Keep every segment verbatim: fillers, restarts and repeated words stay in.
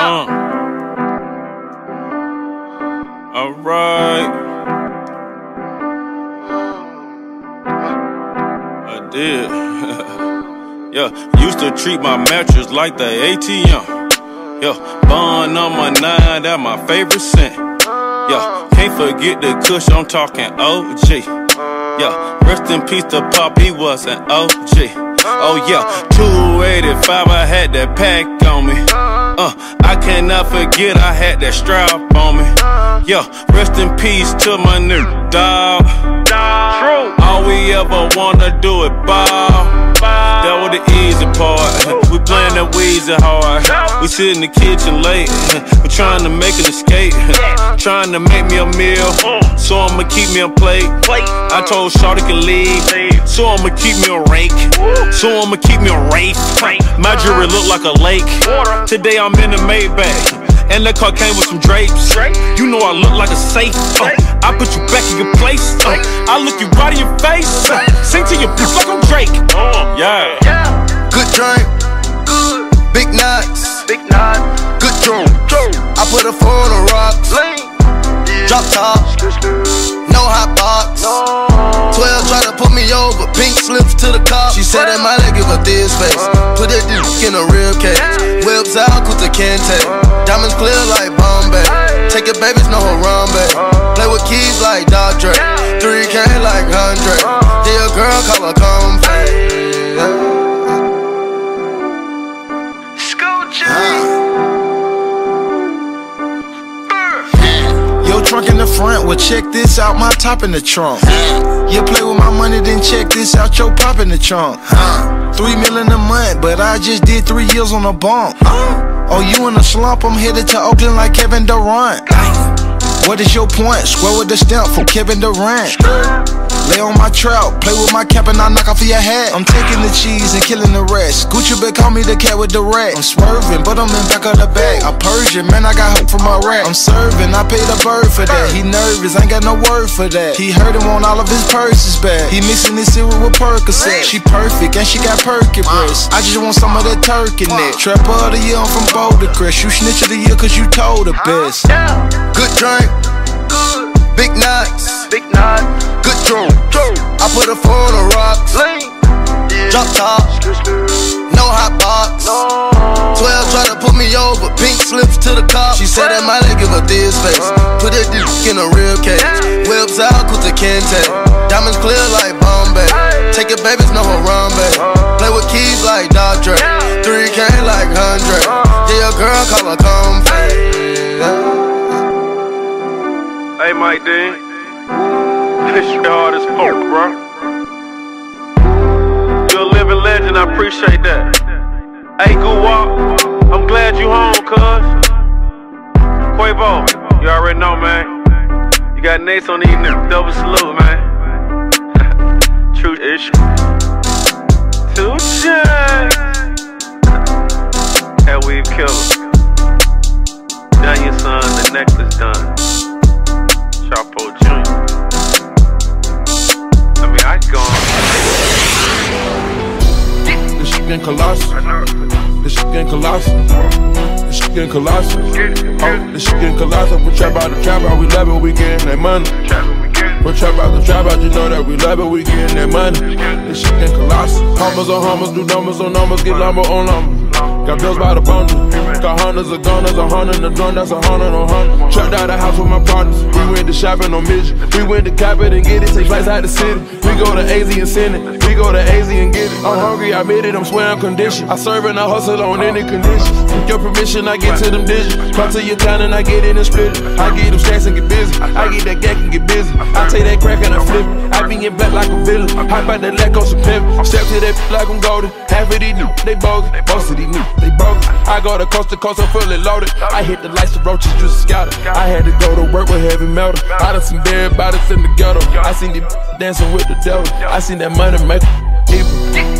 Uh. Alright. I did. Yeah, used to treat my mattress like the A T M. Yeah, bond number nine, that my favorite scent. Yeah, can't forget the kush, I'm talking O G. Yeah, rest in peace to Pop, he was an O G. Oh yeah, two eighty-five, I had that pack on me. Uh, I cannot forget I had that strap on me. Yeah, rest in peace to my new dog. True. All we ever wanna do is ball. That was the easy part. We playing that Weezy hard. We sit in the kitchen late. We trying to make an escape. Trying to make me a meal, so I'ma keep me a plate. I told Shawty can leave, so I'ma keep me a rake. So I'ma keep me a rake. My jewelry look like a lake. Today I'm in the Maybach, and the car came with some drapes. You know I look like a safe. uh, I put you back in your place. uh, I look you right in your face. uh, Sing to your bitch like I'm Drake. Yeah. Good drink, good. Big nuts, big nuts. Good drone. I put a four on the rocks. Drop top, no hot box. Twelve try to put me over, pink slips to the cop. She said that my leg give her this face. Put that dick in a rib cage. Whips out with the Kente. Diamonds clear like Bombay. Take your babies, no Harambe. Play with keys like Dr. three K like Andre. Yeah, a girl call her Comfy. Yo, trunk in the front, well check this out, my top in the trunk. You play with my money, then check this out, your pop in the trunk. Three million a month, but I just did three years on a bump. Oh, you in a slump, I'm headed to Oakland like Kevin Durant. What is your point? Square with the stamp for Kevin Durant. Lay on my trout, play with my cap and I knock off your hat. I'm taking the cheese and killing the rest. Gucci bet call me the cat with the rat. I'm swerving, but I'm in back of the bag. I'm Persian, man, I got hope from my rack. I'm serving, I paid a bird for that. He nervous, ain't got no word for that. He heard him want all of his purses back. He mixing this cereal with Percocet. She perfect and she got perky breasts. I just want some of that turkey neck. Trapper of the year, I'm from Boulder Crest. You snitch of the year cause you told the best. Good drink, good. Big nuts, big nuts. Good drone. I put a four on the rocks. Drop top, no hot box. Twelve try to put me over, pink slips to the cop. She said that my leg give her this face. Put that dick in a rib cage. Whips out with the Kente. Diamonds clear like Bombay. Take your babies, no Harambe. Play with keys like Dr. three K like Andre. Yeah, your girl call her Comfy. Hey, Mike Dean. This shit hard as fuck, bro. You're a living legend, I appreciate that. Hey, Guwap, I'm glad you home, cuz. Quavo, you already know, man. You got Nace on these niggas, double salute, man. True issue. Two checks. Hell, we've killed him. Done your son, the necklace done. Chapo Junior I mean, I go on. This shit getting colossal. This shit getting colossal. This shit getting colossal. Oh, this shit getting colossal. We trap out the trap out, we love it, we getting that money. We trap out the trap out, you know that we love it, we getting that money. This shit getting colossal. Hummers on hummers, do numbers on numbers, get lumber on lumber. Got bills by the bundle. Got hundreds of gunners, a hundred a gun, that's a hundred on hundred. Trapped out the house with my partners. We went to shopping on Mission. We went to Cap it and get it. Take flights out the city. We go to A Z and send it. We go to A Z and get it. I'm hungry, I made it, I'm swearing condition. I serve and I hustle on any condition. With your permission, I get to them digits. Come to your town and I get in and split it. I get them stacks and get busy. I get that gack and get busy. I take that crack and I flip it. I be in black like a villain. Hop out that lack on some pimp. Step to that like I'm golden. Half of these new, they bogus. Most of these new, they bogus. I go to coast to coast, I'm fully loaded. I hit the lights, the roaches, just a scouter. I had to go to work with heavy metal. I done seen dead bodies in the ghetto. I seen these dancing with the devil. I seen that money make evil.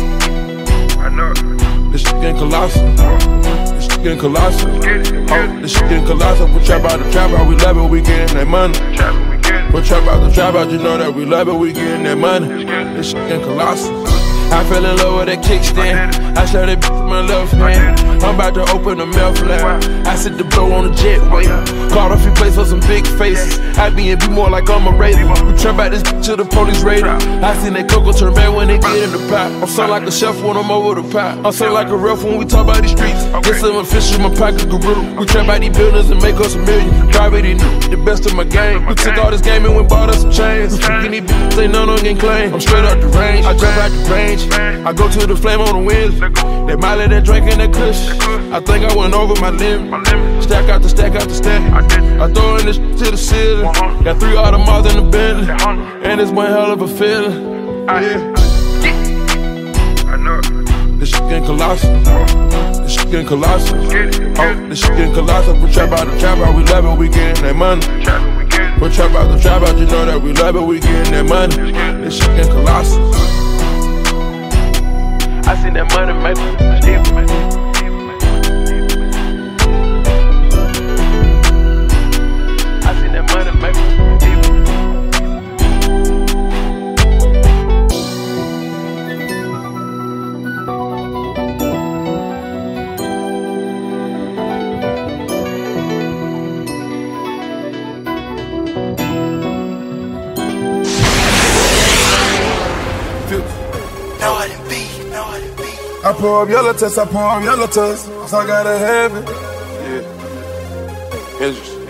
This shit getting colossal. This shit getting colossal. Oh, this shit getting colossal. We trap out the trap out, we love it, we getting that money. We trap out the trap out, you know that we love it, we getting that money. This shit getting colossal. I fell in love with that kickstand. I shot that bitch with my left hand. I'm about to open the mouth lab. I sit the blow on the jetway. Called a few plays for some big faces. I be and be more like I'm a raider. We trap out this bitch to the police raider. I seen that cocoa turn bad when they get in the pot. I'm sound like a chef when I'm over the pot. I'm sound like a ref when we talk about these streets. Yes, I'm official, my pocket gorilla. We trap out these buildings and make us a million. Private and the best of my game. We took all this game and we bought us some chains. Fucking these bitches ain't none on getting claim. I'm straight up the range. I trap out the range. I go to the flame on the winds. They Miley, that drink and that kush. I think I went over my limit. Stack out the stack out the stack. I throw in this to the ceiling. Got three Audemars in the Bentley. And it's one hell of a feeling. Yeah. I know it. This shit getting colossal. This shit getting colossal. Oh, this shit getting colossal. We trap out the trap out, we love it, we getting that money. We trap out the trap out, you know that we love it, we getting that money. This shit getting colossal. I seen that money, man. Steve, man. I seen that money, man. I pour up yellow test, I pour up yellow test, so I gotta have it. Yeah. Interesting.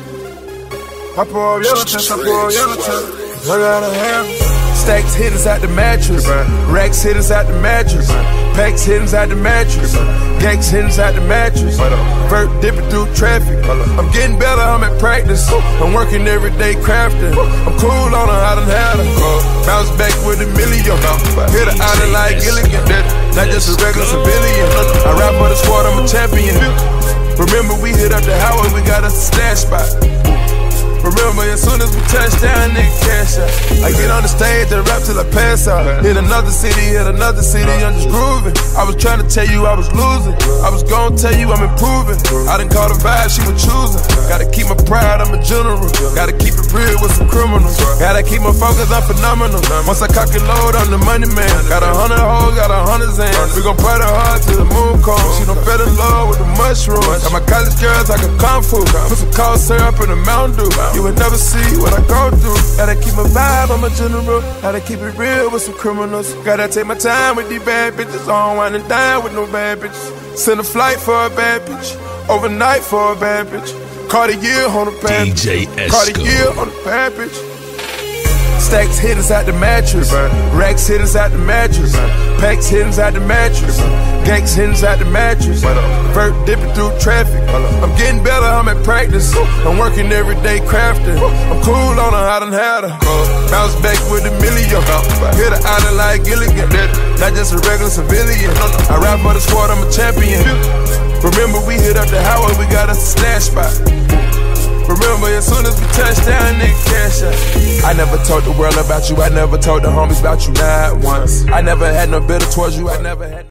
I pour up yellow test, I pour up yellow test, I gotta have it. Stacks hit us out the mattress, racks hit us out the mattress, packs hit us out the mattress, gangs hit us out the mattress, vert dipping through traffic. I'm getting better, I'm at practice, I'm working every day crafting, I'm cool on her, I done had her, bounce back with a million, hit her out of like Gilligan, not just a regular civilian, I rap for the squad, I'm a champion. Remember we hit up the highway, we got us a stash spot. Remember, as soon as we touch down, nigga, cash out. I get on the stage and rap till I pass out. Hit another city, hit another city, I'm just grooving. I was trying to tell you I was losing. I was gonna tell you I'm improving. I done caught a vibe, she was choosing. Gotta keep my pride, I'm a general. Gotta keep it real with some criminals. Gotta keep my focus, I'm phenomenal. Once I cock and load, I'm the money man. Got a hundred hoes, got a hundred zans. We gon' party hard till the moon comes. She done fell in love with the mushrooms. Got my college girls like a kung fu. Put some cold syrup in a Mountain Dew. You would never see what I go through. Gotta keep my vibe, I'm a general. Gotta keep it real with some criminals. Gotta take my time with these bad bitches. I don't wanna die with no bad bitches. Send a flight for a bad bitch. Overnight for a bad bitch. Cartier on a bad bitch. D J Esco. Cartier on a bad bitch. Stacks hit us out the mattress, racks hit us out the mattress, packs hit us out the mattress, gangs hit us out the mattress, vert dipping through traffic. I'm getting better, I'm at practice, I'm working every day crafting. I'm cool on her, I done had her, bounce back with a million, hit her out of like Gilligan, not just a regular civilian. I rap for the squad, I'm a champion. Remember we hit up the highway, we got us a stash spot. Remember, as soon as we touch down, nigga, cash out. I never told the world about you, I never told the homies about you, not once. I never had no bitter towards you, I never had